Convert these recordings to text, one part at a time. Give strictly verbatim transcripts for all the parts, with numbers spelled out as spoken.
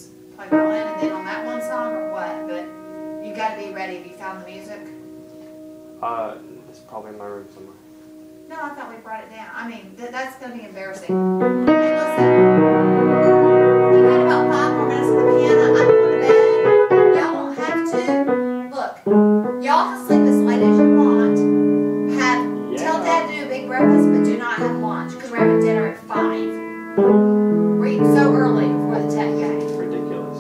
just play violin and then on that one song or what? But you got to be ready. Have you found the music? Uh, it's probably in my room somewhere. No, I thought we brought it down. I mean, th that's going to be embarrassing. Hey, listen. You got about five more minutes on the piano. I'm going to bed. Y'all don't have to. Look, y'all can sleep as late as you want. Have Yeah. Tell Dad to do a big breakfast, but do not have lunch because we're having dinner at five. We're eating so early before the tech game. Ridiculous.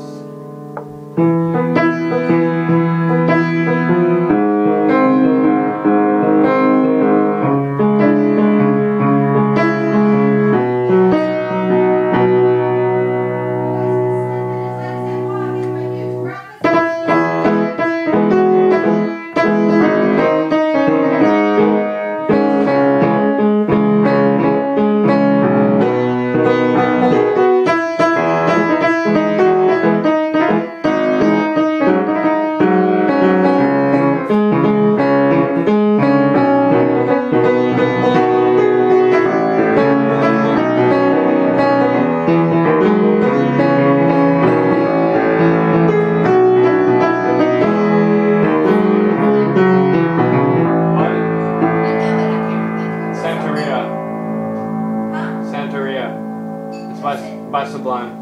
Santeria. It's by, by Sublime.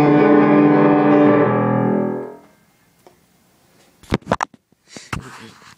Mm-hmm.